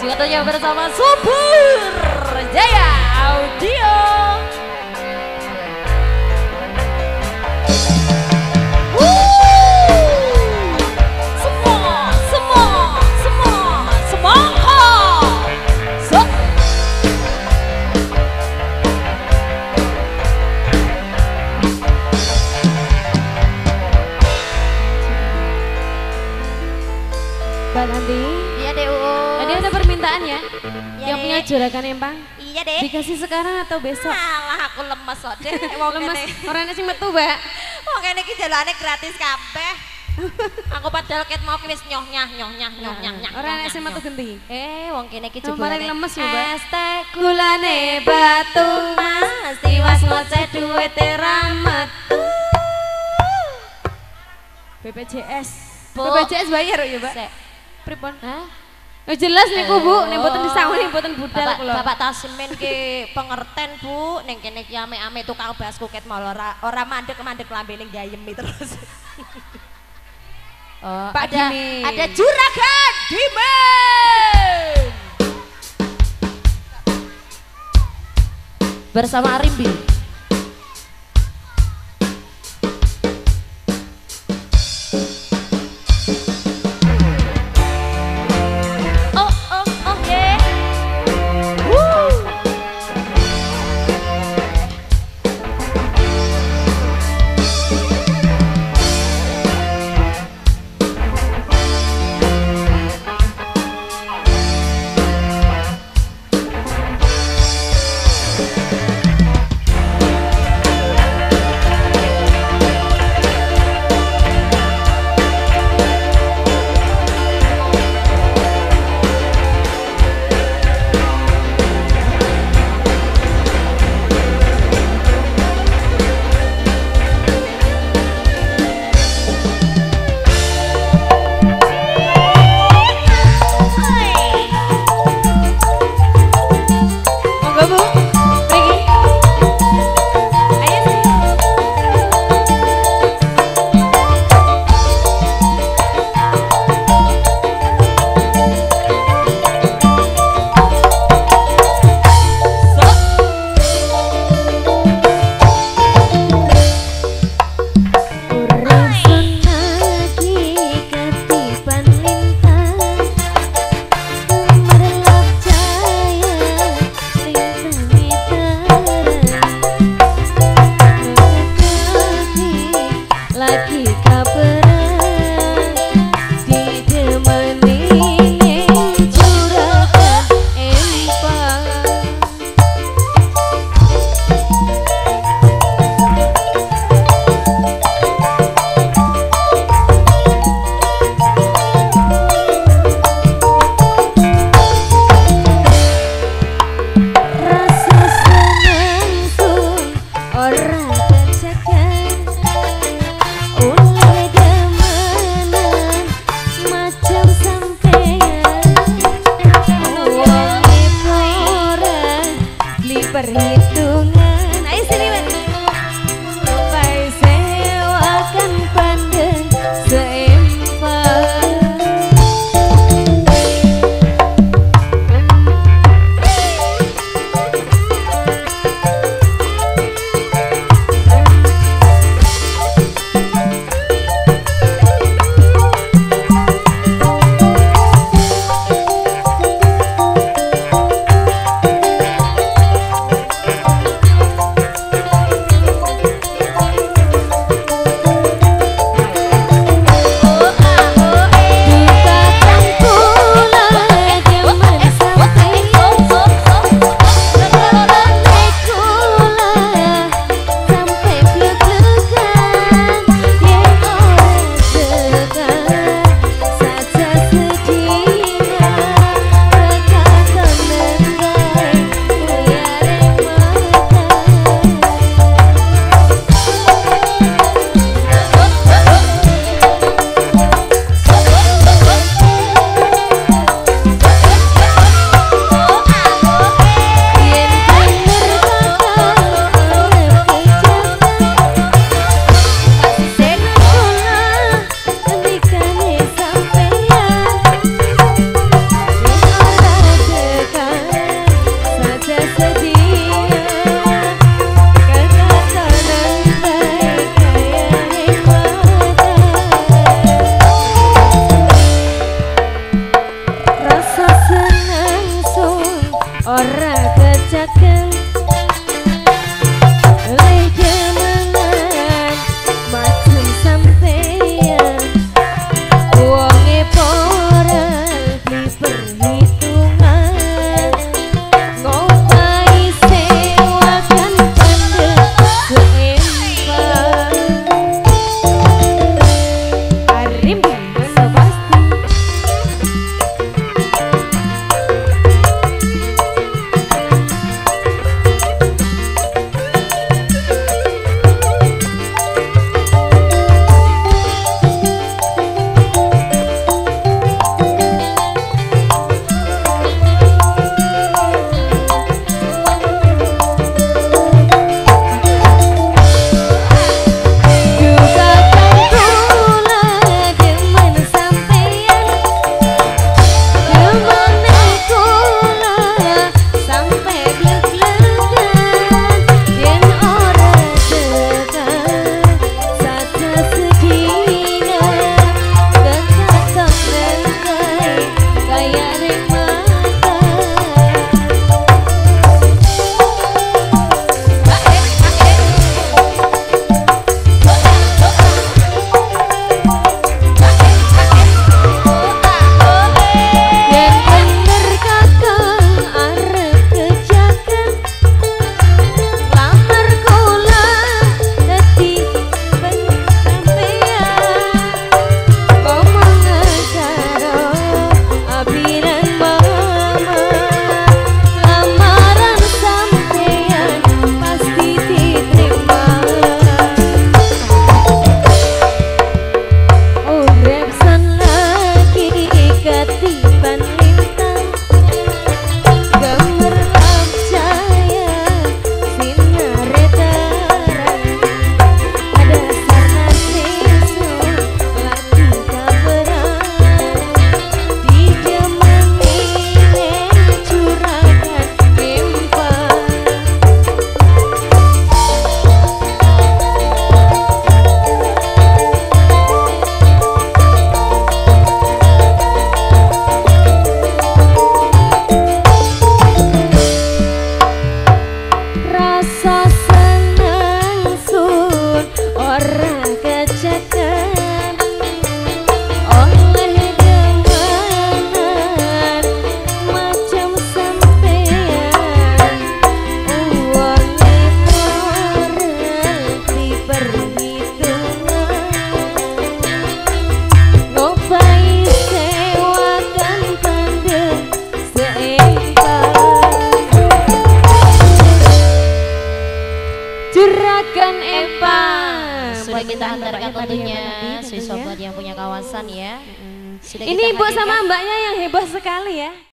Juga tentunya bersama Subur Jaya Audio. Mbak Nanti, iya deh Uus. tadi ada permintaan ya, Iya, yang punya Dek. juragan empang. Iya deh. Dikasih sekarang atau besok? Alah aku lemes kok deh. Wong Lemes, kene. orangnya sing metu mbak. Wong kene iki jalane gratis kabeh. Aku padahal ket mau wis nyoh nyah. Orangnya sing metu genti. Wong kene iki Kemarin jebulane lemes ya mbak. es teh gulane batu mas tiwas ngoceh duwite ra metu. BPJS. Bu. BPJS bayar ya mbak? Sek. Pripun? Hah? Oh, jelas niku bu, nih boten disangu nih boten budal Bapak, kula. Bapak Tasmin ki pengerten Bu, ning kene ki ame-ame tukang basku ket mau ora mandek-mandek lambene gayemi terus. Oh, Pak ada Dimin. ada juragan Dimen. Bersama Arimbi. Oh, yeah. Woo. silakan empang. Sudah kita antarkan tentunya si sobat yang punya kawasan ya. Ini ibu sama mbaknya yang heboh sekali ya.